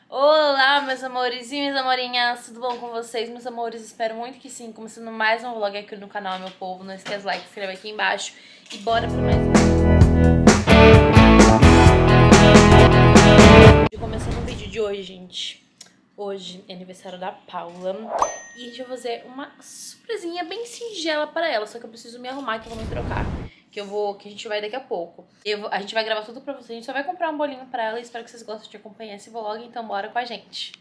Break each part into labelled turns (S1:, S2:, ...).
S1: Olá, meus amores e minhas amorinhas, tudo bom com vocês, meus amores? Espero muito que sim, começando mais um vlog aqui no canal, meu povo. Não esquece o like, se inscreve aqui embaixo e bora pra mais um vídeo. Começando o vídeo de hoje, gente. Hoje é aniversário da Paula e a gente vai fazer uma surpresinha bem singela para ela, só que eu preciso me arrumar, que eu vou me trocar. Que a gente vai daqui a pouco. A gente vai gravar tudo pra vocês. A gente só vai comprar um bolinho pra ela e espero que vocês gostem de acompanhar esse vlog. Então bora com a gente.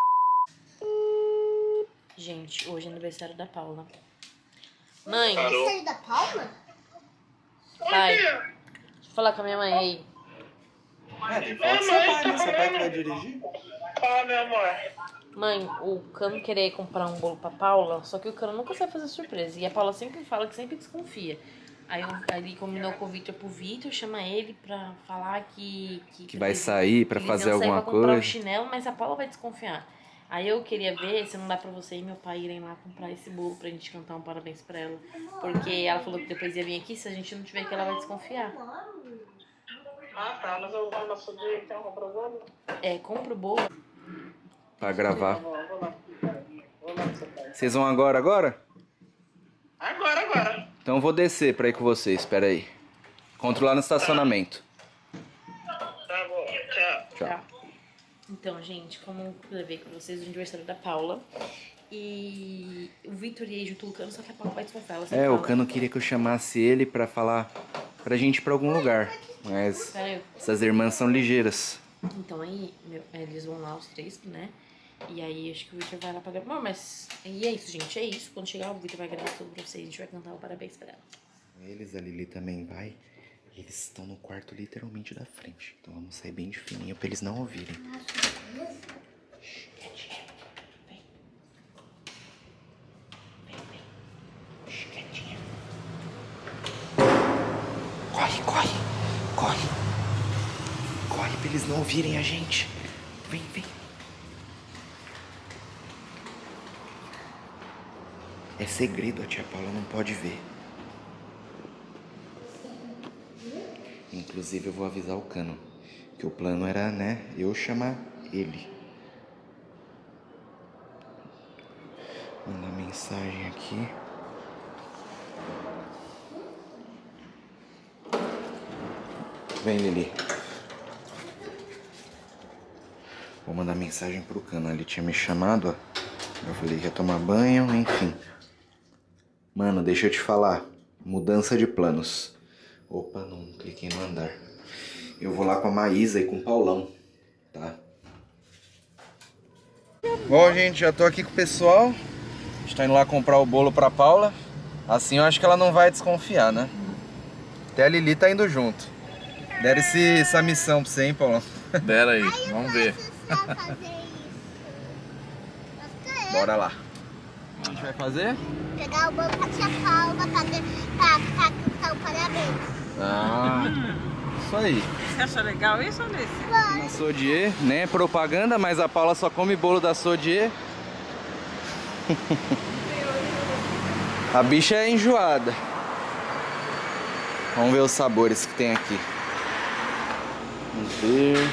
S1: Gente, hoje é aniversário da Paula. Mãe.
S2: Aniversário da Paula?
S1: Pai. Deixa eu falar com a minha mãe aí.
S3: Tem que falar com seu pai, né? Seu pai que vai dirigir.
S2: Fala, meu amor.
S1: Mãe, o Cano querer comprar um bolo pra Paula, só que o Cano nunca sabe fazer surpresa. E a Paula sempre fala que sempre desconfia. Aí ele combinou com o Victor pro Victor, chama ele pra falar que
S3: vai sair pra fazer alguma
S1: pra comprar
S3: coisa.
S1: o chinelo, mas a Paula vai desconfiar. Aí eu queria ver se não dá pra você e meu pai irem lá comprar esse bolo pra gente cantar um parabéns pra ela. Porque ela falou que depois ia vir aqui, se a gente não tiver aqui, ela vai desconfiar.
S2: Ah, tá. Mas eu vou na sua dia, então, comprar o bolo?
S1: É, compra o bolo.
S3: Pra gravar.
S2: Vou lá. Vou lá pro seu pai.
S3: Vocês vão agora?
S2: Agora.
S3: Então eu vou descer pra ir com vocês, espera aí. Encontro lá no estacionamento.
S2: Tá bom, tchau.
S1: Tá. Então, gente, como eu levei com vocês o aniversário da Paula. E o Victor ia junto com o Cano, só que a Paula vai desconfiar.
S3: O Cano queria que eu chamasse ele pra falar pra gente ir pra algum lugar. Mas essas irmãs são ligeiras.
S1: Então aí, eles vão lá os três, né? E aí acho que o Victor vai lá pra gravar. Mas e é isso, gente, é isso. Quando chegar o Victor vai gravar tudo pra vocês. A gente vai cantar o parabéns pra ela.
S3: Eles, a Lili também vai. Eles estão no quarto literalmente da frente. Então vamos sair bem de fininho pra eles não ouvirem. Quietinha. Vem. Quietinha. Corre pra eles não ouvirem a gente. Vem. É segredo, a tia Paula não pode ver. Inclusive eu vou avisar o Cano que o plano era, né, eu chamar ele. Mandar mensagem aqui. Vem, Lili. Vou mandar mensagem pro Cano. Ele tinha me chamado, ó. Eu falei que ia tomar banho, enfim. Mano, deixa eu te falar. Mudança de planos. Opa, não cliquei no andar. Eu vou lá com a Maísa e com o Paulão, tá? Bom, gente, já tô aqui com o pessoal. A gente tá indo lá comprar o bolo pra Paula. Assim eu acho que ela não vai desconfiar, né? Até a Lili tá indo junto. Deram essa missão pra você, hein, Paulão?
S4: Deram aí, vamos ver.
S3: Bora lá. O que a gente vai fazer?
S5: Pegar o bolo pra tia Paula pra cantar o parabéns.
S3: Ah, isso aí.
S6: Você acha legal isso, Alice?
S3: Na Sodier, né? Propaganda, mas a Paula só come bolo da Sodier. A bicha é enjoada. Vamos ver os sabores que tem aqui. Vamos ver.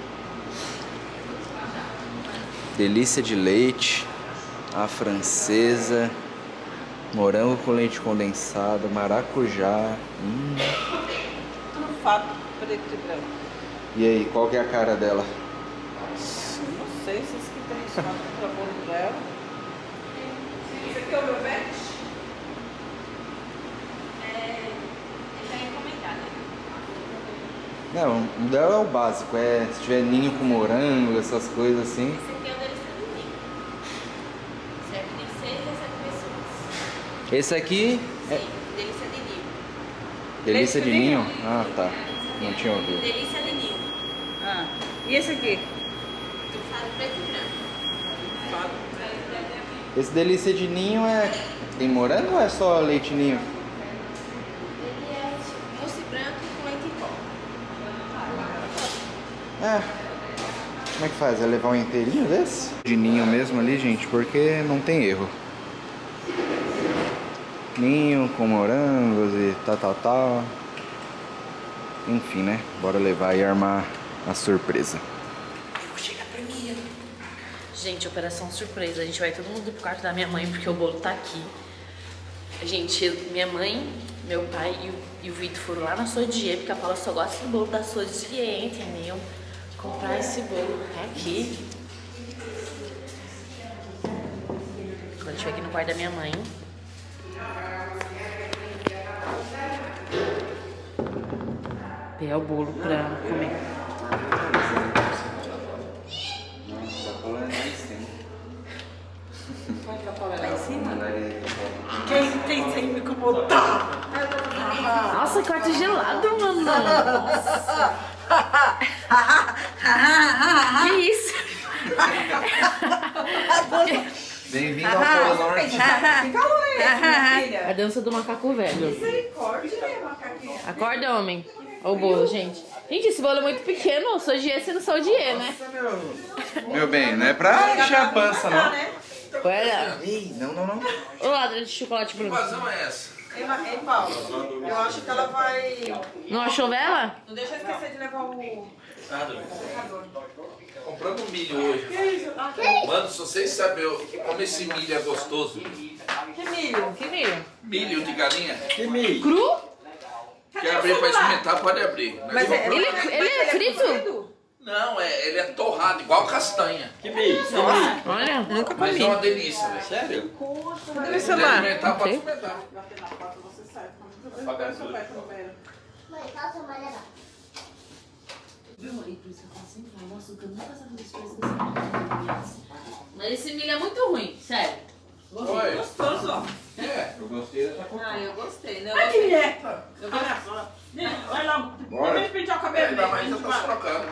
S3: Delícia de leite. A francesa. Morango com leite condensado. Maracujá.
S6: Trufado preto e branco.
S3: E aí, qual que é a cara dela?
S6: Não sei se isso que tem chamado para bolo dela. Esse aqui é o meu pet?
S3: Não, o dela é o básico. Se tiver ninho com morango, essas coisas assim.
S1: Esse aqui é o delícia de ninho. Serve de 6 a 7 pessoas.
S3: Esse aqui é
S1: Sim, delícia de ninho.
S3: delícia de ninho? Ah, tá. Não tinha ouvido.
S1: Delícia de ninho.
S6: Ah, e esse aqui?
S1: Trufado preto e branco.
S3: Esse delícia de ninho tem morango ou é só leite ninho?
S1: Ele é mousse branco com leite em pó.
S3: Como é que faz? É levar um inteirinho desse? De ninho mesmo ali, gente, porque não tem erro. Ninho com morangos e tal. Enfim, né? Bora levar e armar a surpresa. Eu vou chegar
S1: Gente, operação surpresa. A gente vai todo mundo pro quarto da minha mãe, porque o bolo tá aqui. Gente, minha mãe, meu pai e o Vitor foram lá na Sodier, porque a Paula só gosta do bolo da Sodier, entendeu? Comprar esse bolo aqui. Quando a gente vai aqui no quarto da minha mãe. Pegar o bolo pra comer.
S6: Quem tem sem me incomodar?
S1: Nossa, quarto gelado, mano. Que isso?
S3: Bem-vindo ao Polo Norte.
S6: Que calor é esse, minha filha?
S1: A dança do macaco velho.
S6: Misericórdia, macaquinha.
S1: Acorda, homem. Olha o bolo, gente. Gente, esse bolo é muito pequeno. Eu sou Gie, você não sou Gie, né?
S3: Meu bem, não é pra encher a pança, não.
S1: Olha.
S3: Ei, não.
S1: O lado de chocolate branco.
S4: Que razão é essa?
S6: Ei, Paulo, eu acho que ela vai...
S1: Não achou vela?
S6: Não deixa eu esquecer de levar o...
S4: Comprando milho hoje. Mano, se vocês sabem como esse milho é gostoso.
S6: Que milho?
S1: Que milho?
S4: Milho de galinha.
S1: Cru?
S4: Quer abrir pra experimentar, pode abrir. Mas eu-
S1: Ele é frito?
S4: Não, ele é torrado, igual castanha.
S1: Olha.
S6: Nunca
S4: Mas
S6: comi.
S4: é uma delícia, velho.
S2: Sério?
S6: Cadê o
S4: Se
S6: celular?
S4: experimentar, pode
S1: Sei.
S4: experimentar.
S5: Mãe, calça amarela.
S1: Mas esse milho é muito ruim, sério.
S4: Oi.
S6: Gostoso, ó.
S4: É.
S3: Eu gostei dessa coisa.
S6: Ah, eu gostei, né?
S2: Ai, que é?
S6: Eu gostei.
S2: Vai lá,
S3: Bora.
S2: deixa eu pentear o cabelo
S4: Ainda mais já
S2: dele.
S4: tá se trocando.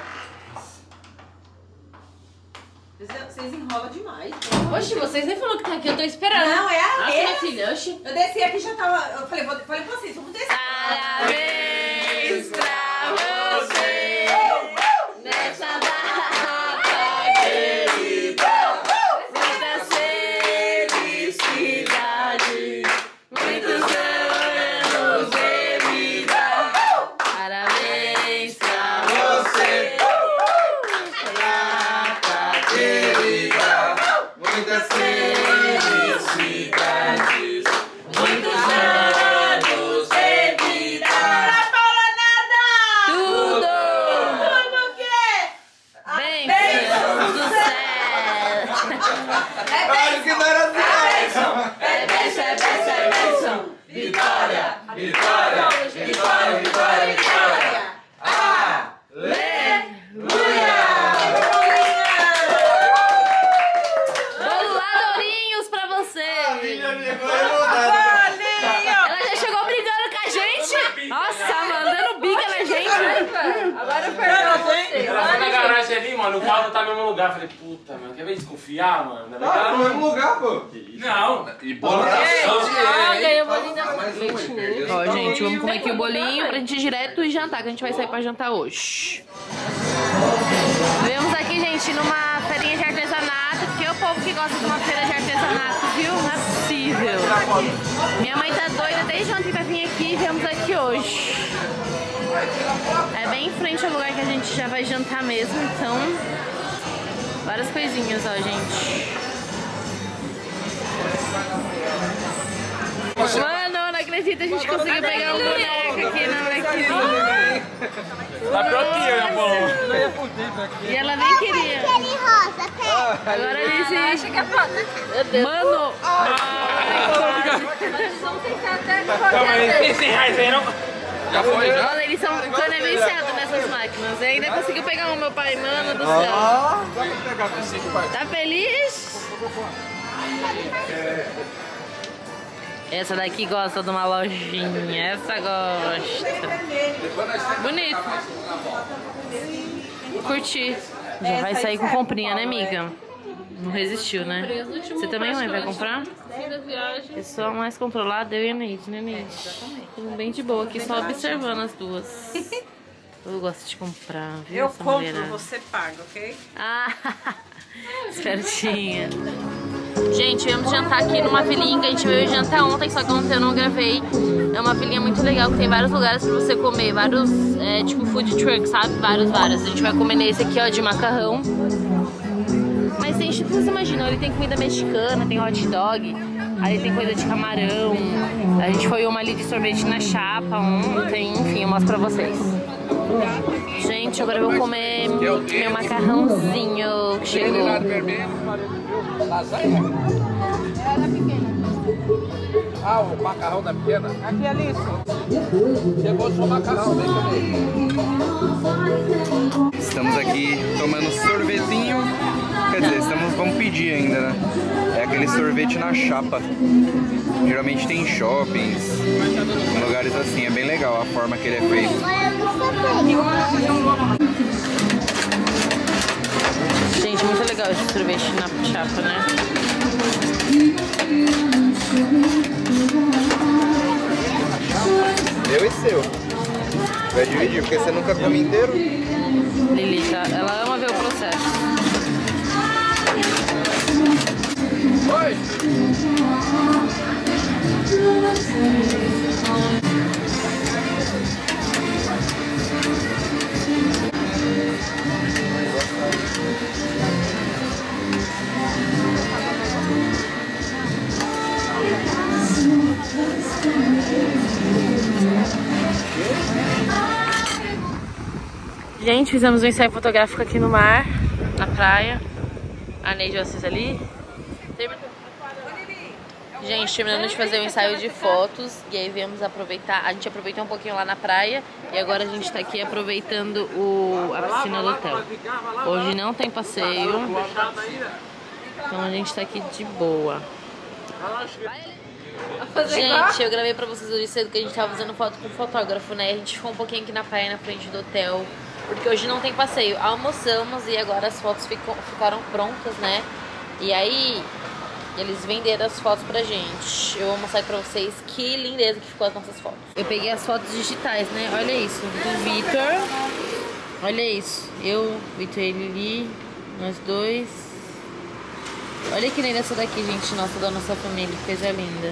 S6: Vocês enrolam demais.
S1: Oxe, vocês nem falaram que tá aqui, eu tô esperando.
S6: Não, é a
S1: Nossa,
S6: minha.
S1: minha filha, oxe.
S6: Eu desci aqui e já tava... Eu falei pra vocês, vamos descer.
S1: Parabéns pra você nessa data querida. Muita felicidade, muitos anos de vida. Parabéns pra você. Data querida,
S3: Muita
S4: Felicidades.
S1: muitos anos de vida. Tudo!
S6: Tudo o quê?
S1: Bênçãos do céu!
S3: Claro que não era assim!
S1: É bênção, é bênção, é bênção!
S4: Vitória, vitória, vitória, vitória, vitória.
S1: Bolo lá, Dourinhos, pra você! Ela já chegou brigando com a gente! Nossa, mandando bica na gente!
S6: Agora eu perdoo você.
S7: Ela foi na garagem ali, mano, o carro não tá no mesmo lugar. Falei, puta, mano, quer ver desconfiar, mano? Na
S3: Tá no mesmo lugar, pô.
S7: Não.
S4: E bolo da
S1: Ah, ganhou o bolinho da
S3: Mais uma, ele perdeu.
S1: Ó, gente, vamos comer aqui o bolinho pra gente ir direto e jantar, que a gente vai sair pra jantar hoje. Viemos aqui, gente, numa feirinha de artesanato, porque é o povo que gosta de uma feira de artesanato, viu? Não é possível. Minha mãe tá doida desde ontem pra vir aqui e viemos aqui hoje. É bem em frente ao lugar que a gente já vai jantar mesmo, então... Várias coisinhas, ó, gente. Mano, não acredito, a gente conseguiu pegar um boneco aqui na maquininha.
S7: Tá pior que eu, pô.
S1: E ela nem queria.
S5: Aquele rosa, pega.
S1: Agora eles acham que é foda. Mano! Eles vão tentar até
S7: Calma aí, tem 100 reais aí, não?
S4: Já foi, já?
S1: Olha, eles são viciados nessas máquinas. E ainda conseguiu pegar um, meu pai, mano do céu. Tá feliz? Essa daqui gosta de uma lojinha. Essa gosta. Bonito. Curti. Já vai sair com comprinha, né, amiga? Não resistiu, né? Você também, mãe, vai comprar? Pessoa mais controlada, eu e a Neide, né, Neide? Tudo bem de boa aqui, só observando as duas. Eu gosto de comprar, viu?
S6: Eu
S1: essa
S6: compro,
S1: mulherada?
S6: você paga, ok?
S1: Ah, espertinha. Gente, viemos jantar aqui numa vilinha que a gente veio jantar ontem, só que ontem eu não gravei. É uma vilinha muito legal, que tem vários lugares pra você comer, vários, tipo food truck, sabe? Vários. A gente vai comer nesse aqui, ó, de macarrão. Mas tem tudo que vocês imaginam. Ali tem comida mexicana, tem hot dog, ali tem coisa de camarão. A gente foi uma ali de sorvete na chapa ontem, enfim, eu mostro pra vocês. Gente, agora eu vou comer meu macarrãozinho que chegou.
S4: Ah, o macarrão da pequena?
S6: Aqui, Alice.
S4: Chegou o seu macarrão, vem comer.
S3: Estamos aqui tomando sorvetinho. Quer dizer, vamos pedir ainda, né? É aquele sorvete na chapa. Geralmente tem em shoppings, em lugares assim. É bem legal a forma que ele é feito.
S1: Gente, muito legal esse sorvete na chapa, né?
S3: Meu e seu. Vai dividir, porque você nunca come inteiro.
S1: Lili, tá? Ela ama ver o processo.
S4: Oi!
S1: Gente, fizemos um ensaio fotográfico aqui no mar, na praia. A Neide e vocês ali. Gente, terminando de fazer o ensaio de fotos. E aí viemos aproveitar. A gente aproveitou um pouquinho lá na praia. E agora a gente tá aqui aproveitando a piscina do hotel. Hoje não tem passeio. Então a gente tá aqui de boa. Gente, eu gravei pra vocês hoje cedo que a gente tava fazendo foto com o fotógrafo, né? A gente ficou um pouquinho aqui na praia, na frente do hotel, porque hoje não tem passeio. Almoçamos e agora as fotos ficaram prontas, né? E aí, eles venderam as fotos pra gente. Eu vou mostrar pra vocês que lindeza que ficou as nossas fotos. Eu peguei as fotos digitais, né? Olha isso, do Vitor. Olha isso. Eu, Vitor e Lili, nós dois. Olha que linda essa daqui, gente, nossa, da nossa família, que coisa linda.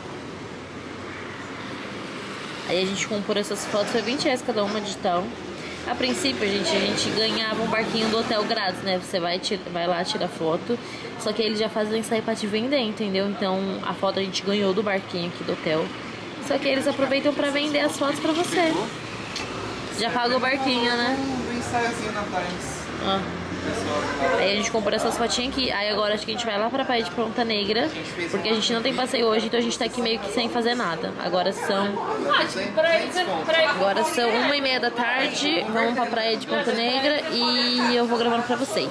S1: Aí a gente comprou essas fotos, foi R$20 cada uma digital. A princípio, gente, a gente ganhava um barquinho do hotel grátis, né? Você vai lá, tira foto, só que eles já fazem ensaio pra te vender, entendeu? Então a foto a gente ganhou do barquinho aqui do hotel. Só que eles aproveitam pra vender as fotos pra você. Já paga o barquinho, né?
S3: Um ensaiozinho na Times.
S1: Ó. Aí a gente comprou essas fotinhas aqui. Aí agora acho que a gente vai lá pra praia de Ponta Negra, porque a gente não tem passeio hoje, então a gente tá aqui meio que sem fazer nada. Agora são 1h30 da tarde. Vamos pra praia de Ponta Negra e eu vou gravando pra vocês.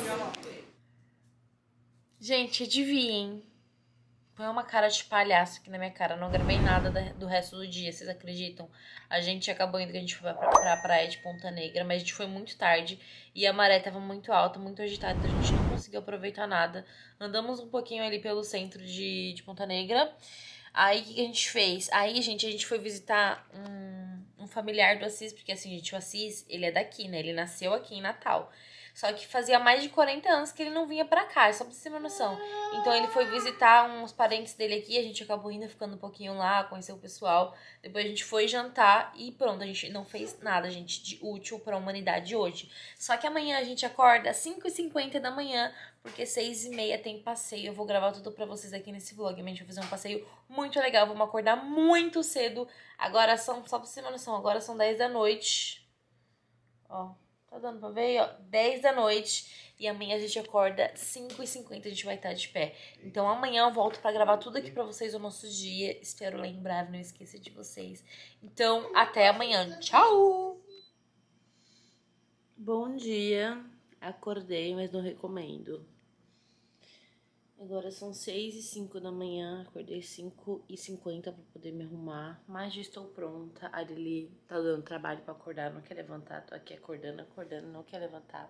S1: Gente, adivinhem. Põe uma cara de palhaço aqui na minha cara. Não gravei nada do resto do dia, vocês acreditam? A gente acabou indo que a gente foi pra praia de Ponta Negra, mas a gente foi muito tarde e a maré tava muito alta, muito agitada, então a gente não conseguiu aproveitar nada. Andamos um pouquinho ali pelo centro de Ponta Negra. Aí o que a gente fez? Aí, gente, a gente foi visitar um familiar do Assis, porque assim, gente, o Assis, ele é daqui, né? Ele nasceu aqui em Natal. Só que fazia mais de 40 anos que ele não vinha pra cá, só pra você ter uma noção. Então ele foi visitar uns parentes dele aqui, a gente acabou indo, ficando um pouquinho lá, conheceu o pessoal. Depois a gente foi jantar e pronto, a gente não fez nada, gente, de útil pra humanidade hoje. Só que amanhã a gente acorda às 5h50 da manhã, porque 6h30 tem passeio. Eu vou gravar tudo pra vocês aqui nesse vlog. A gente vai fazer um passeio muito legal, vamos acordar muito cedo. Agora são, só pra você ter uma noção, agora são 10 da noite. Ó. Tá dando pra ver, ó, 10 da noite e amanhã a gente acorda 5h50, a gente vai estar de pé. Então amanhã eu volto pra gravar tudo aqui pra vocês o nosso dia. Espero lembrar, não esqueça de vocês. Então, até amanhã. Tchau! Bom dia. Acordei, mas não recomendo. Agora são 6h05 da manhã, acordei 5h50 pra poder me arrumar, mas já estou pronta. A Lili tá dando trabalho pra acordar, não quer levantar, tô aqui acordando, não quer levantar.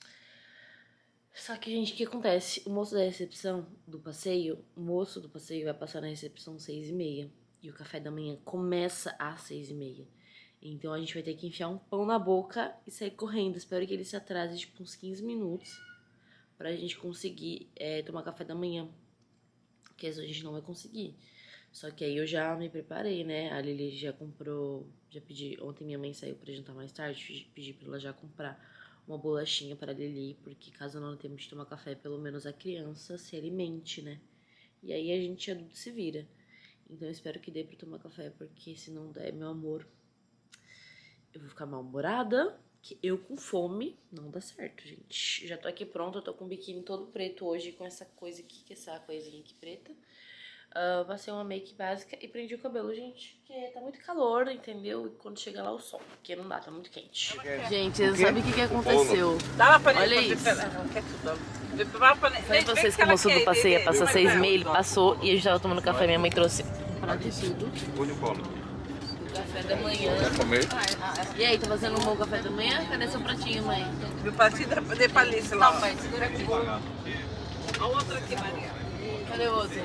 S1: Só que, gente, o que acontece? O moço do passeio vai passar na recepção 6h30 e o café da manhã começa às 6h30. Então a gente vai ter que enfiar um pão na boca e sair correndo. Espero que ele se atrase, tipo, uns 15 minutos. Pra gente conseguir tomar café da manhã. Porque a gente não vai conseguir. Só que aí eu já me preparei, né? A Lili já comprou, já pedi. Ontem minha mãe saiu pra jantar mais tarde, pedi pra ela já comprar uma bolachinha para a Lili, porque caso não tenhamos de tomar café, pelo menos a criança se alimente, né? E aí a gente adulto se vira. Então eu espero que dê pra tomar café, porque se não der, meu amor, eu vou ficar mal-humorada, que eu com fome não dá certo, gente. Já tô aqui pronta, eu tô com o biquíni todo preto hoje, com essa coisa aqui, que é essa coisinha aqui preta. Passei uma make básica e prendi o cabelo, gente, porque tá muito calor, entendeu? E quando chega lá o sol, porque não dá, tá muito quente. Gente, vocês não sabem o que aconteceu. Olha isso. Falei pra vocês que o moço do passeio ia passar 6,5, ele passou e a gente tava tomando café. Minha mãe trouxe prato e tudo. Café da manhã.
S4: Quer comer?
S1: E aí, tá fazendo um bom café da manhã? Cadê seu pratinho, mãe?
S6: Meu pratinho de palícia lá.
S1: Não, pai, segura aqui.
S6: A outra aqui, Maria.
S1: Cadê o outro?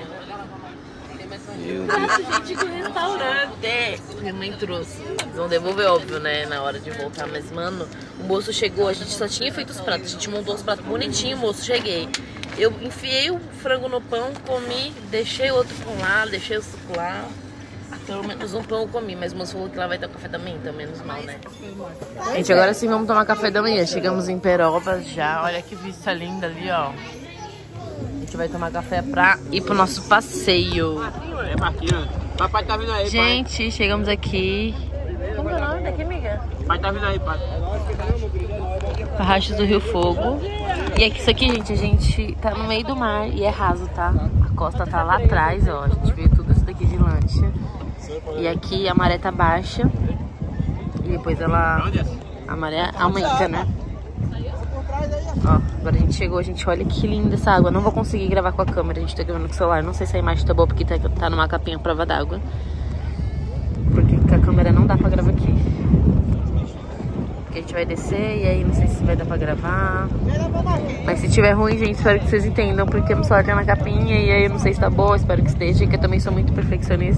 S1: Gente, do restaurante. Minha mãe trouxe. Eles vão devolver, óbvio, né? Na hora de voltar. Mas, mano, o moço chegou. A gente só tinha feito os pratos. A gente montou os pratos bonitinhos, moço. Cheguei. Eu enfiei o frango no pão, comi. Deixei o outro pão lá, deixei o suco lá. Pelo menos um pão eu comi. Mas o moço falou que lá vai ter o café da manhã, então menos mal, né? Gente, agora sim vamos tomar café da manhã. Chegamos em Perópolis já. Olha que vista linda ali, ó. A gente vai tomar café pra ir pro nosso passeio.
S7: É, Marquinhos. Papai tá vindo aí,
S1: gente, pai. Chegamos aqui. Como é o nome daqui, amiga?
S7: Pai tá vindo aí, pai.
S1: Parrachos do Rio Fogo. E aqui, isso aqui, gente, a gente tá no meio do mar e é raso, tá? A costa tá lá atrás, ó. A gente vê tudo isso daqui de lancha. E aqui a maré tá baixa. E depois a maré aumenta, né? Ó, agora a gente chegou, gente, olha que linda essa água. Não vou conseguir gravar com a câmera, a gente tá gravando com o celular. Não sei se a imagem tá boa porque tá numa capinha prova d'água. Porque com a câmera não dá pra gravar aqui. Porque a gente vai descer e aí não sei se vai dar pra gravar. Mas se tiver ruim, gente, espero que vocês entendam. Porque o celular tá na capinha e aí eu não sei se tá boa. Espero que esteja, que eu também sou muito perfeccionista.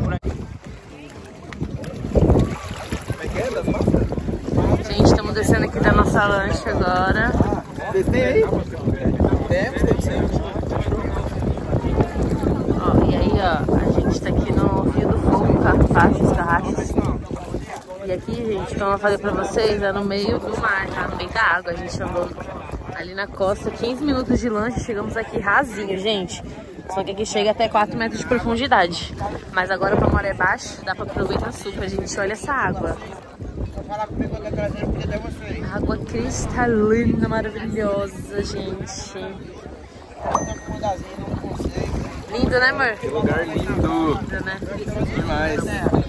S1: Gente, estamos descendo aqui da nossa lancha agora. Ó, e aí, ó, a gente tá aqui no Rio do Fogo, Carrachos. E aqui, gente, como eu falei pra vocês, é no meio do mar, tá? No meio da água. A gente andou ali na costa, 15 minutos de lancha, chegamos aqui rasinho, gente. Só que aqui chega até 4 metros de profundidade. Mas agora com a maré baixa, dá pra aproveitar super, gente. Olha essa água. Água cristalina, maravilhosa, gente. Lindo, né, amor?
S3: Que lugar lindo.
S1: Lindo, né?
S3: Demais.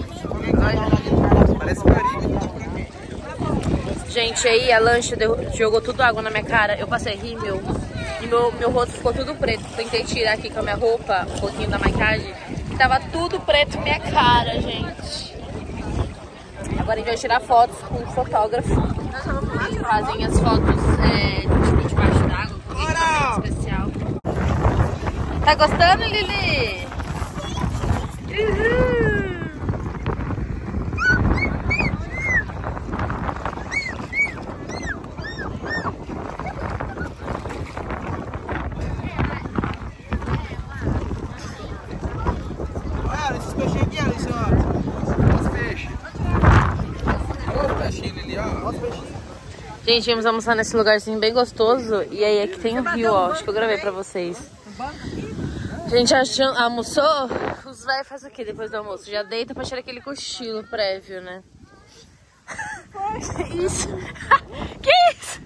S3: Parece Caribe.
S1: Gente, aí a lancha jogou tudo água na minha cara. Eu passei rímel e meu rosto ficou tudo preto. Tentei tirar aqui com a minha roupa um pouquinho da maquiagem e tava tudo preto na minha cara, gente. Agora a gente vai tirar fotos com um fotógrafo. Eles fazem as fotos debaixo d'água, com equipamento especial. Tá gostando, Lili? Uhul!
S3: Olha, esses peixinhos aqui, olha isso, ó. Os peixes. Olha o peixinho ali, ó.
S1: Gente, vamos almoçar nesse lugarzinho bem gostoso. E aí aqui tem o rio, ó. Acho que eu gravei pra vocês. A gente almoçou. Os velhos fazem o quê depois do almoço? Já deita pra tirar aquele cochilo prévio, né? Que isso? Que isso?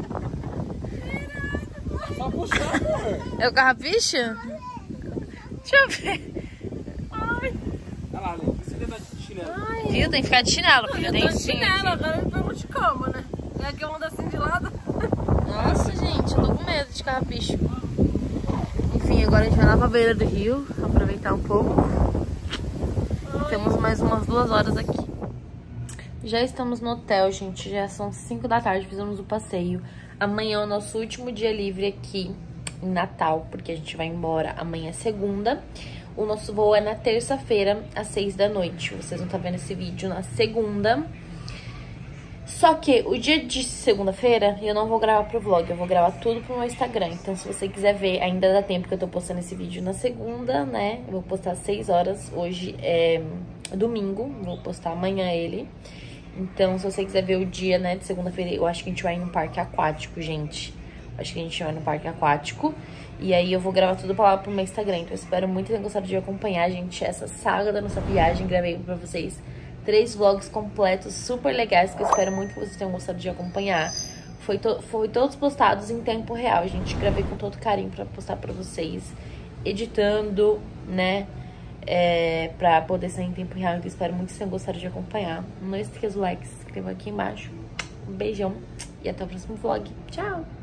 S1: É o carrapicho? Deixa eu ver.
S7: Olha lá, Lê. Você tá de chinelo.
S1: Viu? Tem que ficar de chinelo. Porque
S6: Eu
S1: tem
S6: tô de chinelo, agora eu me pergunto como, né? É que eu ando assim de lado.
S1: Nossa, gente, eu tô com medo de carrapicho. Enfim, agora a gente vai lá pra beira do rio, aproveitar um pouco. Temos mais umas 2 horas aqui. Já estamos no hotel, gente. Já são 5 da tarde, fizemos o passeio. Amanhã é o nosso último dia livre aqui em Natal, porque a gente vai embora amanhã, segunda. O nosso voo é na terça-feira, às 6 da noite. Vocês vão estar vendo esse vídeo na segunda. Só que o dia de segunda-feira eu não vou gravar pro vlog, eu vou gravar tudo pro meu Instagram. Então se você quiser ver, ainda dá tempo que eu tô postando esse vídeo na segunda, né? Eu vou postar às 6 horas, hoje é domingo, vou postar amanhã ele. Então, se você quiser ver o dia, né, de segunda-feira, eu acho que a gente vai em um parque aquático, gente. Acho que a gente vai no parque aquático. E aí eu vou gravar tudo pra lá pro meu Instagram. Então eu espero muito ter gostado de acompanhar, gente, essa saga da nossa viagem. Gravei pra vocês 3 vlogs completos, super legais, que eu espero muito que vocês tenham gostado de acompanhar. Foi todos postados em tempo real, gente. Gravei com todo carinho pra postar pra vocês. Editando, né? Pra poder sair em tempo real. Então espero muito que vocês tenham gostado de acompanhar. Não esqueça o like, se inscreva aqui embaixo. Um beijão e até o próximo vlog. Tchau!